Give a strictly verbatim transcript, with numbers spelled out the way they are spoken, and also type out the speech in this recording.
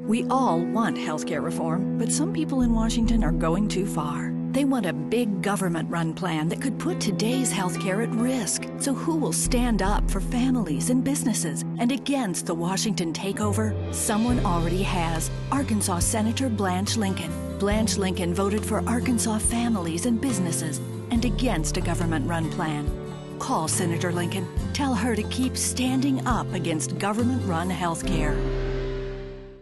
We all want healthcare reform, but some people in Washington are going too far. They want a big government-run plan that could put today's healthcare at risk. So who will stand up for families and businesses and against the Washington takeover? Someone already has. Arkansas Senator Blanche Lincoln. Blanche Lincoln voted for Arkansas families and businesses and against a government-run plan. Call Senator Lincoln. Tell her to keep standing up against government-run healthcare.